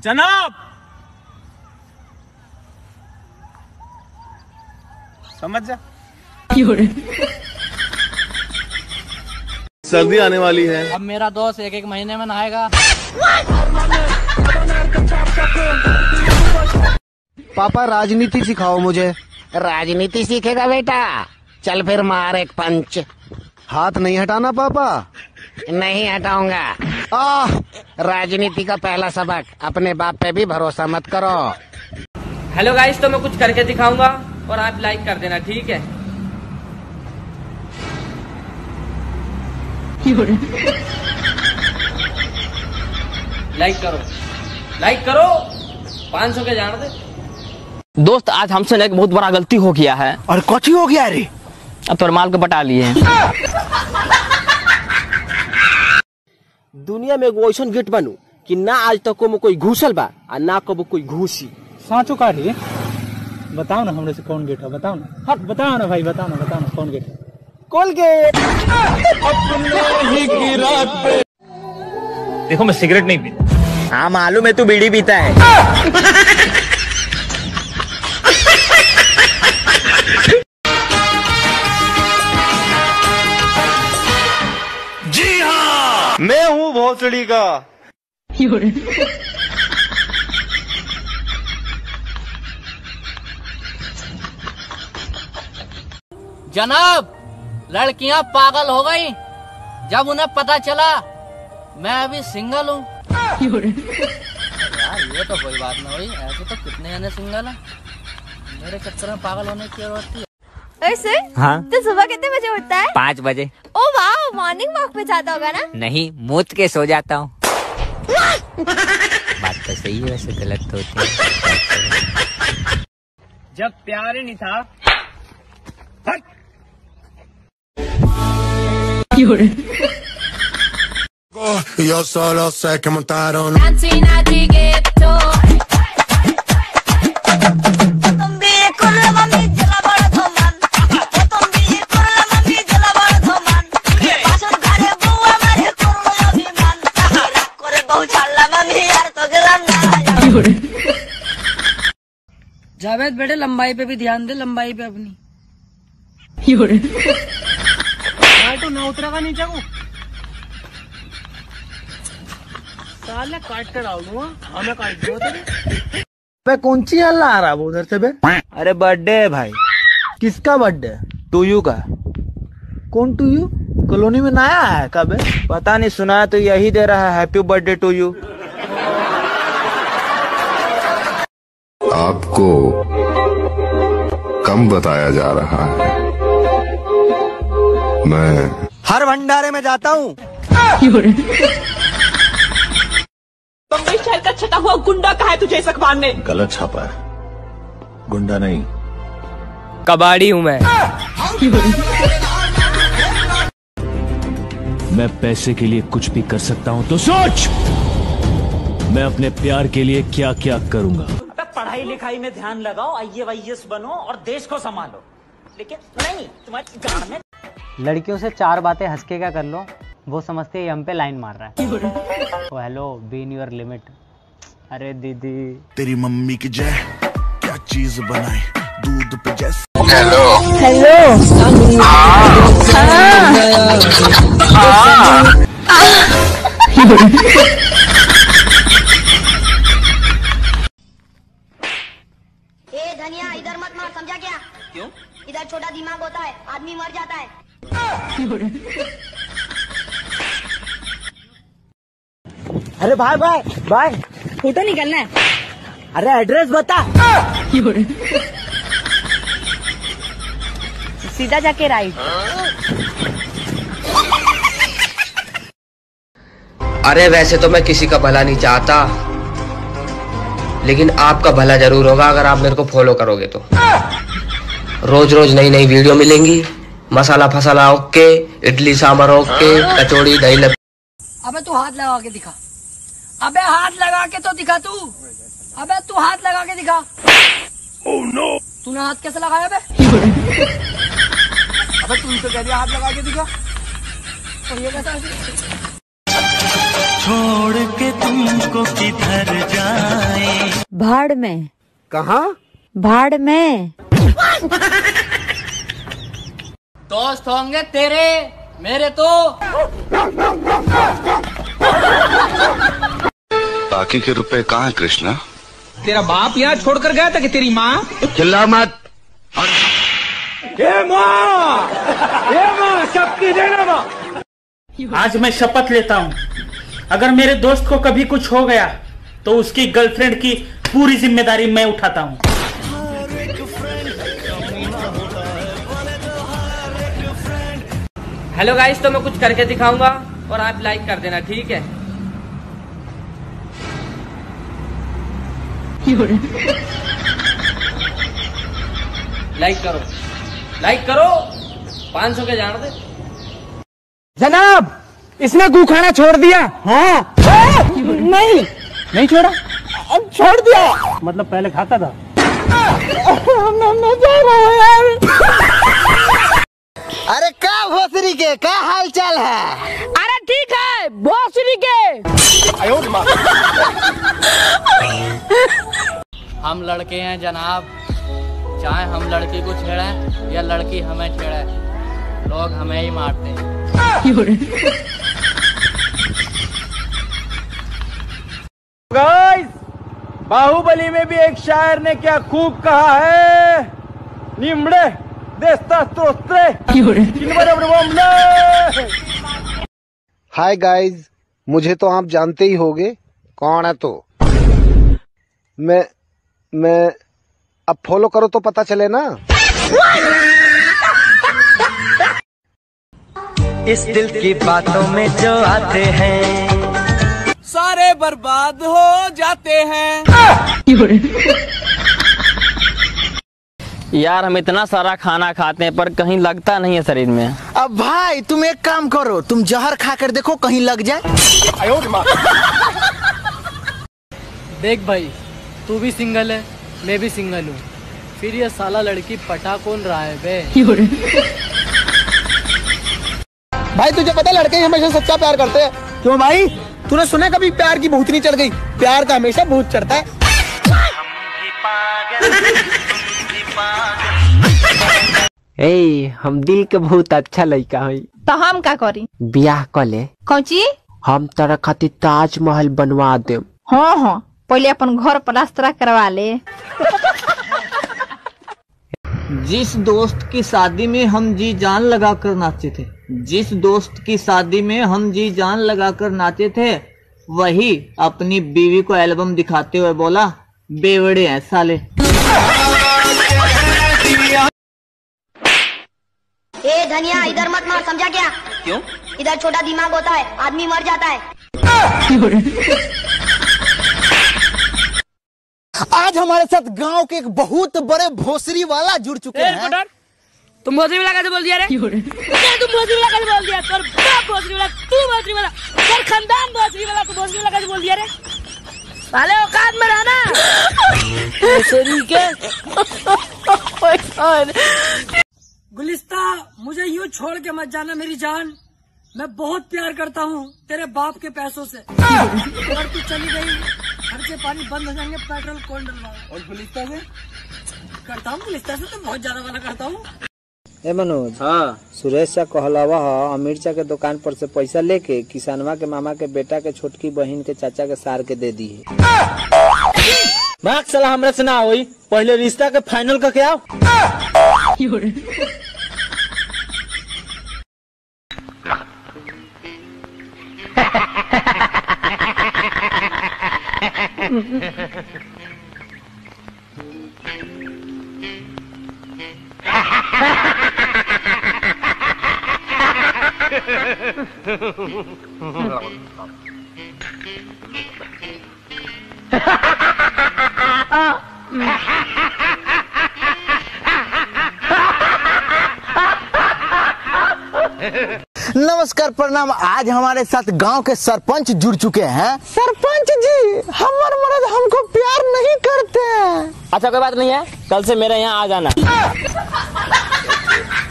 जनाब, समझ जा। सर्दी आने वाली है। अब मेरा दोस्त एक एक महीने में नहाएगा। पापा राजनीति सिखाओ मुझे। राजनीति सीखेगा बेटा? चल फिर मार एक पंच। हाथ नहीं हटाना पापा। नहीं हटाऊंगा। राजनीति का पहला सबक, अपने बाप पे भी भरोसा मत करो। हेलो गाइस, तो मैं कुछ करके दिखाऊंगा और आप लाइक कर देना, ठीक है? लाइक करो, लाइक करो, 500 के जान दे। दोस्त, आज हमसे एक बहुत बड़ा गलती हो गया है। और कुछ हो गया रे? अब तो माल को बटा लिए हैं। दुनिया में एगो ऐसा गेट बनू कि ना आज तक को में कोई घुसल बा और ना कबो कोई घुसी। सांचो का रे? बताओ ना हमरे से कौन गेट है, बताओ ना। हाँ बताओ ना भाई, बताओ ना कौन गेट है? कोलगेट। देखो मैं सिगरेट नहीं पीता। हाँ मालूम है, तू बीड़ी पीता है। जी हाँ, मैं हूँ भोसड़ी का। जनाब, लड़कियां पागल हो गई जब उन्हें पता चला मैं अभी सिंगल हूँ। यार ये तो कोई बात ना हुई, ऐसे तो कितने जने सिंगल हैं। मेरे चक्कर में पागल होने की जरूरत थी। सर, हाँ, तो सुबह कितने बजे उठता है? 5 बजे। ओ वाह, मॉर्निंग वॉक पे जाता होगा ना? नहीं, मूत के सो जाता हूँ। बात तो सही है, वैसे गलत तो होती है। जब प्यार ही नहीं था। Yo solo sé que montaron. Javed बेटे, लंबाई पे भी ध्यान दे, लंबाई पे अपनी। तो ना उतरेगा नीचे को। साले काट कर आऊंगा, हमें काट दो बे कौन सी हल्ला आ रहा है उधर से बे? अरे बर्थडे है भाई। किसका बर्थडे? टूयू का। कौन टू यू? कॉलोनी में नया है कब? पता नहीं, सुना तो यही दे रहा है, हैप्पी बर्थडे टू यू। आपको कम बताया जा रहा है। मैं हर भंडारे में जाता हूँ। बम्बई शहर का छटा हुआ गुंडा कहा है तुझे इस अखबार ने? गलत छापा है, गुंडा नहीं। कबाड़ी हूँ मैं। मैं पैसे के लिए कुछ भी कर सकता हूँ, तो सोच मैं अपने प्यार के लिए क्या क्या करूँगा। पढ़ाई लिखाई में ध्यान लगाओ, IAS बनो और देश को संभालो, लेकिन नहीं तुम्हारी गाड़ में। लड़कियों से 4 बातें हंस के क्या कर लो, वो समझते हैं हम पे लाइन मार रहा है। Oh hello, be in your limit. अरे दीदी, तेरी मम्मी की जय, क्या चीज बनाए दूध पे जैसे। हेलो। ए धनिया, इधर मत मार, समझा क्या? क्यों? इधर छोटा दिमाग होता है, आदमी मर जाता है। अरे भाई भाई भाई, फोटो निकलना है। अरे एड्रेस बता। सीधा जाके राइट। अरे वैसे तो मैं किसी का भला नहीं चाहता, लेकिन आपका भला जरूर होगा अगर आप मेरे को फॉलो करोगे तो। रोज रोज नई नई वीडियो मिलेंगी, मसाला फसाला ओके, इडली सांभर ओके, कचौड़ी दही लग। अबे तू हाथ लगा के दिखा। अबे हाथ लगा के तो दिखा तू। अबे तू हाथ लगा के दिखा। Oh no! तूने हाथ कैसे लगाया बे? अबे तू तो कह दिया हाथ लगा के दिखा। और ये कैसा? छोड़ के तुमको किधर जा भाड़ में। कहाँ? भाड़ में। दोस्त होंगे तेरे मेरे तो। बाकी के रुपए कहाँ है कृष्णा? तेरा बाप यहाँ छोड़कर गया था कि तेरी माँ? चिल्ला मत। माँ सबकी देना माँ। आज मैं शपथ लेता हूँ, अगर मेरे दोस्त को कभी कुछ हो गया तो उसकी गर्लफ्रेंड की पूरी जिम्मेदारी मैं उठाता हूँ। हेलो गाइस, तो मैं कुछ करके दिखाऊंगा और आप लाइक कर देना, ठीक है? लाइक करो, लाइक करो। 500 के जान दे। जनाब, इसने गू खाना छोड़ दिया। हाँ। नहीं छोड़ा। अब छोड़ दिया। मतलब पहले खाता था। मैं जा रहा हूँ यार। अरे क्या भोसरी के क्या हाल चाल है? अरे ठीक है भोसड़ी के। हम लड़के हैं जनाब, चाहे हम लड़की को छेड़े या लड़की हमें छेड़े, लोग हमें ही मारते हैं। गाइस, बाहुबली में भी एक शायर ने क्या खूब कहा है, निम्बड़े देस्ता स्त्रोत्रे। हाय गाइस, मुझे तो आप जानते ही होगे कौन है। तो मैं अब फॉलो करो तो पता चले ना। इस दिल की बातों में जो आते हैं सारे बर्बाद हो जाते हैं। यार हम इतना सारा खाना खाते हैं पर कहीं लगता नहीं है शरीर में। अब भाई तुम एक काम करो, तुम जहर खा कर देखो कहीं लग जाए। देख भाई, तू भी सिंगल है, मैं भी सिंगल हूँ, फिर ये साला लड़की पटा कौन रहा है बे? भाई तुझे पता है लड़के हमेशा सच्चा प्यार करते हैं। क्यों भाई, तूने सुना कभी प्यार की भूतनी चढ़ गई? प्यार का हमेशा भूत चढ़ता है। हम दिल के बहुत अच्छा लड़का है। तो हम का करी? ब्याह कर ले। कौची? हम तेरा खातिर ताजमहल बनवा दे। हाँ, पहले अपन घर प्लास्टर करवा ले। जिस दोस्त की शादी में हम जी जान लगा कर नाचे थे, जिस दोस्त की शादी में हम जी जान लगा कर नाचे थे, वही अपनी बीवी को एल्बम दिखाते हुए बोला, बेवड़े हैं साले। ए धनिया, इधर मत मार, समझा क्या? क्यों? इधर छोटा दिमाग होता है, आदमी मर जाता है। आज हमारे साथ गांव के एक बहुत बड़े भोसरी वाला जुड़ चुके हैं। तुम भोसरी वाला कैसे बोल दिया रे? तुम भोसरी वाला कैसे बोल दिया? तोर बाप भोसरी वाला, तू भोसरी वाला, तोर खानदान भोसरी वाला, तू भोसरी वाला कैसे बोल दिया रे? साले औकात में रहना। भोसरी के। गुलिस्ता, मुझे यूँ छोड़ के मत जाना मेरी जान, मैं बहुत प्यार करता हूँ तेरे बाप के पैसों से। अगर तू चली गई, खर्चे पानी बंद हो जाएंगे, पेट्रोल कौन डलवाएगा? और गुलिस्ता से करता हूँ, गुलिस्ता से तो बहुत ज्यादा वाला करता हूँ। ए मनोज, हाँ, सुरेश चा कहलावा अमीर चा के दुकान पर से पैसा लेके किसानवा के मामा के बेटा के छोटकी बहन के चाचा के सार के दे दी है। भाग साला, हमरा से ना होई, पहले रिश्ता के फाइनल करके आओ। नमस्कार, प्रणाम। आज हमारे साथ गांव के सरपंच जुड़ चुके हैं। सरपंच जी, हमारे मर्द हमको प्यार नहीं करते हैं। अच्छा कोई बात नहीं है, कल से मेरे यहाँ आ जाना।